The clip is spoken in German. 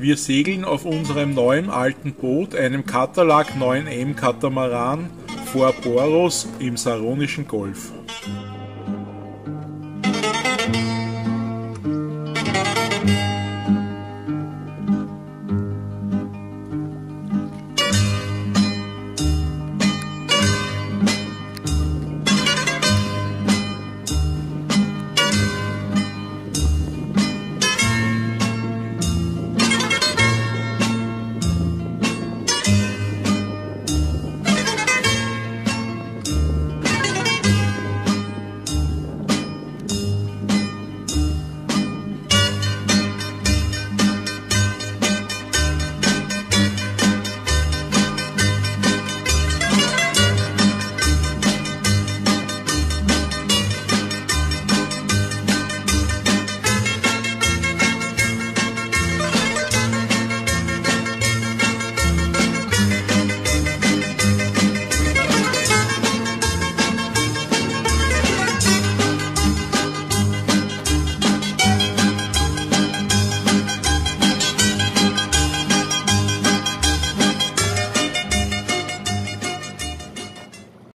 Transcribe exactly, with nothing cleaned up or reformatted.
Wir segeln auf unserem neuen alten Boot, einem Catalag neun M Katamaran, vor Poros im Saronischen Golf.